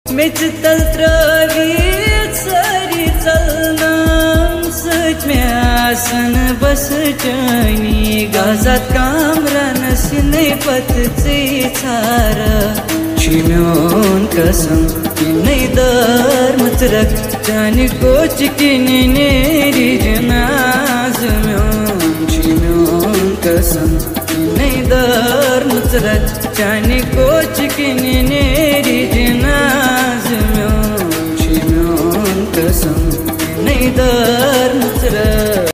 match तल त्रवीत सारी चलनाम सच में आसन बस चनी गाजात कामरान सिने पत से छारा चिम्योन कसम किन्नै दर मुतरक जानी कोच किन्ने नेरी जनाज म्योन चिम्योन कसम किन्नै दर मुतरक जानी कोच किन्ने नेरी जनाज म्योन चिम्योन कसम किन्नै दर मुतरक